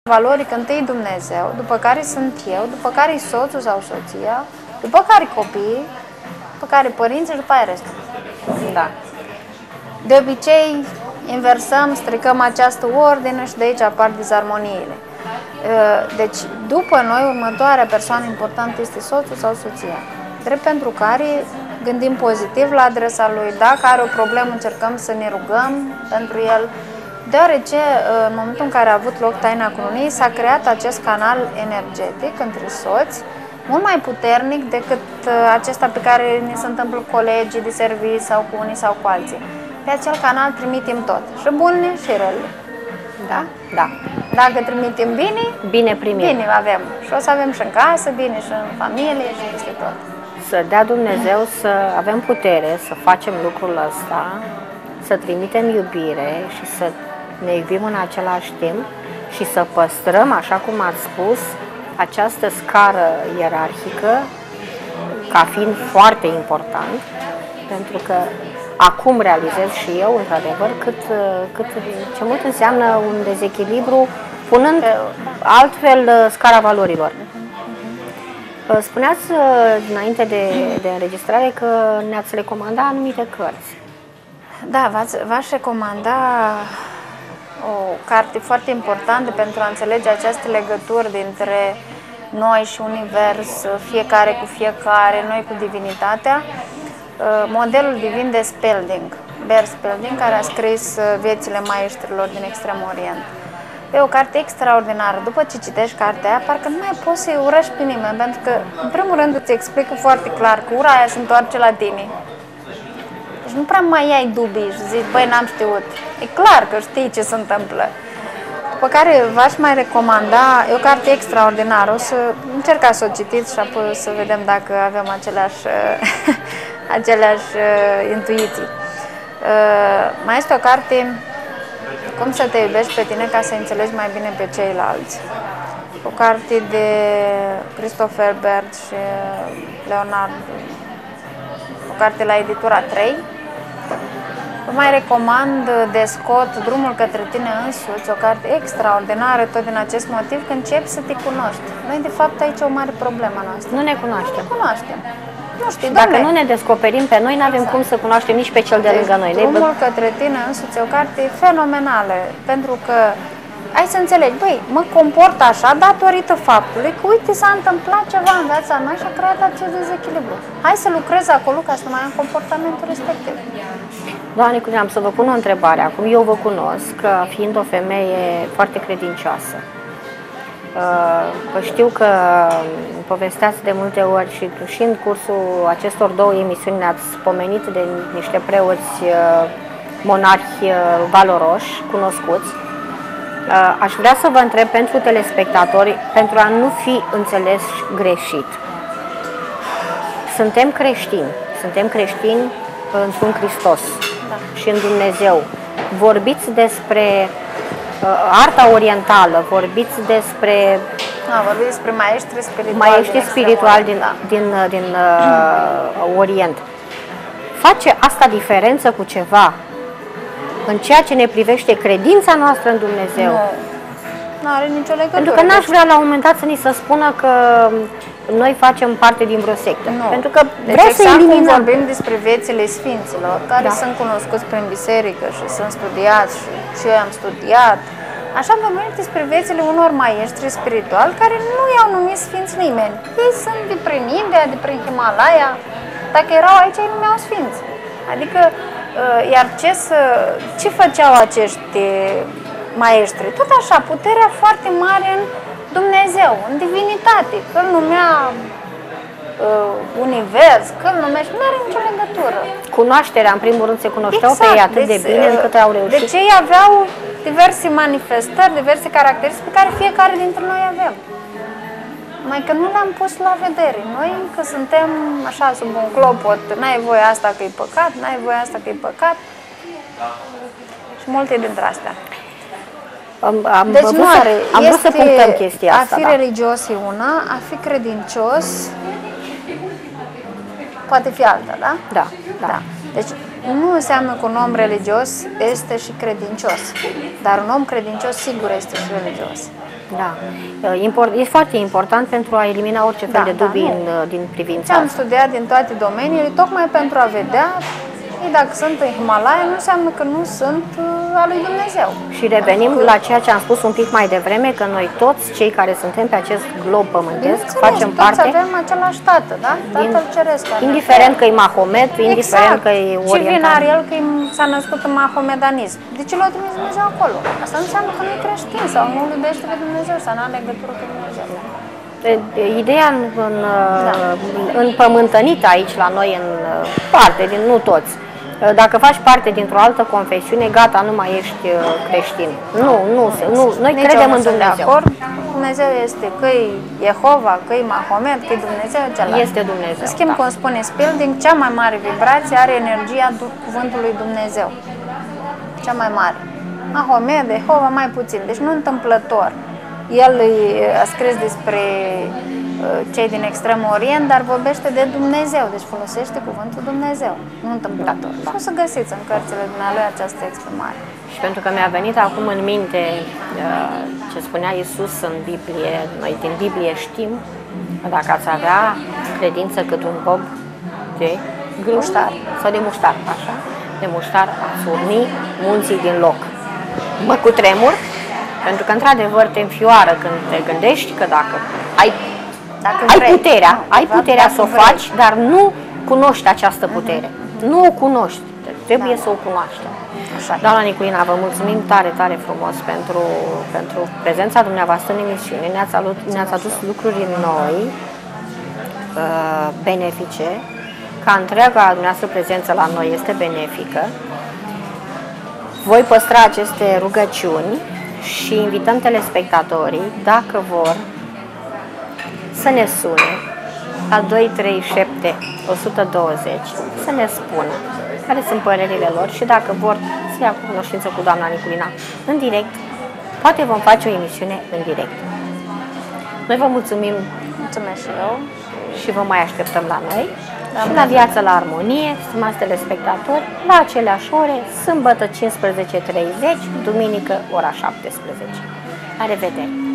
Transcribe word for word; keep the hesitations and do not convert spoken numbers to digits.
valori întâi Dumnezeu, după care sunt eu, după care soțul sau soția, după care copiii, după care părinții și după aia restul. Da. De obicei, inversăm, stricăm această ordine și de aici apar dizarmoniile. Deci, după noi, următoarea persoană importantă este soțul sau soția, drept pentru care gândim pozitiv la adresa lui. Dacă are o problemă, încercăm să ne rugăm pentru el, deoarece în momentul în care a avut loc taina cununiei s-a creat acest canal energetic între soți, mult mai puternic decât acesta pe care ne se întâmplă cu colegii de serviciu sau cu unii sau cu alții. Pe acel canal trimitem tot, și bune și rele. Da? Da. Dacă trimitem bine, bine primim. Bine avem. Și o să avem și în casă, bine și în familie și peste tot. Să dea Dumnezeu să avem putere să facem lucrul ăsta, să trimitem iubire și să ne iubim în același timp și să păstrăm, așa cum ați spus, această scară ierarhică ca fiind foarte important, pentru că acum realizez și eu, într-adevăr, cât, cât, ce mult înseamnă un dezechilibru, punând altfel scara valorilor. Spuneați înainte de, de înregistrare că ne-ați recomanda anumite cărți. Da, v-aș recomanda o carte foarte importantă pentru a înțelege aceste legături dintre noi și univers, fiecare cu fiecare, noi cu divinitatea. Modelul divin de Spelding, Bear Spelding, care a scris Viețile maestrilor din Extrem Orient. E o carte extraordinară. După ce citești cartea aia, parcă nu mai poți să-i urăști pe nimeni, pentru că, în primul rând, îți explică foarte clar că ura aia se întoarce la tine. Deci nu prea mai ai dubii și zici, băi, n-am știut. E clar că știi ce se întâmplă. După care v-aș mai recomanda, e o carte extraordinară, o să încercați să o citiți și apoi să vedem dacă avem aceleași, aceleași uh, intuiții. Uh, mai este o carte, Cum să te iubești pe tine ca să înțelegi mai bine pe ceilalți. O carte de Christopher Baird și Leonard, o carte la editura trei. Vă mai recomand de Scott Drumul către tine însuți, o carte extraordinară, tot din acest motiv, că începi să te cunoști. Noi, de fapt, aici e o mare problemă noastră. Nu ne cunoaștem. Nu cunoaștem. Nu știu, dacă nu ne descoperim pe noi, nu avem exact. cum să cunoaștem nici pe cel de lângă noi. Drumul către tine însuți e o carte fenomenală, pentru că ai să înțelegi, băi, mă comport așa datorită faptului că, uite, s-a întâmplat ceva în viața mea și a creat acest dezechilibru. Hai să lucrez acolo ca să mai am comportamentul respectiv. Doamne, am să vă pun o întrebare. Acum eu vă cunosc fiind o femeie foarte credincioasă. Vă știu că povesteați de multe ori și, și în cursul acestor două emisiuni ne-ați pomenit de niște preoți monarhi valoroși, cunoscuți. Aș vrea să vă întreb pentru telespectatori, pentru a nu fi înțeles greșit. Suntem creștini, suntem creștini într-un Hristos da. și în Dumnezeu. Vorbiți despre uh, arta orientală, vorbiți despre... Da, vorbiți despre maestri spirituali, maestri spirituali din, da. din, din uh, Orient. Face asta diferență cu ceva în ceea ce ne privește credința noastră în Dumnezeu? Nu, nu are nicio legătură. Pentru că n-aș vrea la un moment dat să ni se spună că noi facem parte din vreo sectă. Nu. Pentru că deci vrea exact să eliminăm. Cum vorbim despre viețile sfinților, care da. sunt cunoscuți prin biserică și sunt studiați și, și eu am studiat, așa vorbim despre viețile unor maestri spirituali care nu i-au numit sfinți nimeni. Ei sunt de prin India, de prin Himalaya. Dacă erau aici, ei numeau sfinți. Adică, iar ce, să, ce făceau acești maestri? Tot așa, puterea foarte mare în Dumnezeu, în divinitate, că îl numea uh, univers, că îl numește, nu are nicio legătură. Cunoașterea, în primul rând, se cunoșteau exact. pe ei atât deci, de bine încât au reușit. Deci ei aveau diverse manifestări, diverse caracteristici pe care fiecare dintre noi avem. Mai că nu le-am pus la vedere. Noi încă suntem așa sub un clopot, n-ai voie asta că e păcat, n-ai voie asta că e păcat. Și multe dintre astea. Am, am deci nu are, să, am vrut să punctăm chestia asta. A fi da. religios e una, a fi credincios poate fi alta, da? Da, da. da. Deci nu înseamnă că un om religios este și credincios, dar un om credincios sigur este și religios. Da. Import, e foarte important pentru a elimina orice fel Da, de dubii da, în, din privința am asta. studiat din toate domeniile, tocmai pentru a vedea, ei, dacă sunt în Himalaya, nu înseamnă că nu sunt uh, a lui Dumnezeu. Și revenim Că- la ceea ce am spus un pic mai devreme, că noi toți cei care suntem pe acest glob pământesc Bineînțeles, facem toți parte, avem același tată, da? Tatăl ceresc. care indiferent ne- că e Mahomet, indiferent Exact. că e Și vine oriental. Ariel că e- s-a născut în mahomedanism. De ce l-a trimis Dumnezeu acolo? Asta nu înseamnă că nu e creștin sau nu îl iubește pe Dumnezeu sau nu are legătură cu Dumnezeu. De- de- Ideea în, în, Da. împământănită aici la noi, în parte, din, nu toți. Dacă faci parte dintr-o altă confesiune, gata, nu mai ești uh, creștin. Nu, nu, nu noi Nici credem eu nu în sunt de Dumnezeu. acord. Dumnezeu este că-i Jehova, că-i Mahomet, că-i Dumnezeu celălalt. Este Dumnezeu. În schimb, da. cum spune Spilding, cea mai mare vibrație are energia du- cuvântului Dumnezeu. Cea mai mare. Mahomet, Jehova mai puțin. Deci nu întâmplător. El îi- a scris despre uh, cei din Extremul Orient, dar vorbește de Dumnezeu. Deci folosește cuvântul Dumnezeu. Nu întâmplător. Da, da. Și o să găsiți în cărțile dumnealui această exprimare. Și pentru că mi-a venit acum în minte uh, ce spunea Iisus în Biblie, noi din Biblie știm că dacă ați avea credință cât un bob de grâu Muștar. sau de muștar, așa, de muștar, ați urni munții din loc. Mă cutremur, pentru că într-adevăr te înfioară când te gândești că dacă ai, Dacă ai vrei. puterea, Da, ai dacă puterea să o vrei. faci, dar nu cunoști această putere. Nu o cunoști, trebuie Da. să o cunoaștem. Așa e. Doamna Niculina, vă mulțumim tare, tare frumos pentru, pentru prezența dumneavoastră în emisiune. Ne-ați, alut, ne-ați adus lucruri noi, uh, benefice, ca întreaga dumneavoastră prezență la noi este benefică. Voi păstra aceste rugăciuni și invităm telespectatorii, dacă vor, să ne sune la doi trei șapte unu doi zero să ne spună care sunt părerile lor și dacă vor să ia cunoștință cu doamna Niculina în direct, poate vom face o emisiune în direct. Noi vă mulțumim Mulțumesc și eu. și vă mai așteptăm la noi Da, și bine. la Viață la Armonie, stimați telespectatori, la aceleași ore, sâmbătă cincisprezece treizeci, duminică ora șaptesprezece. La revedere!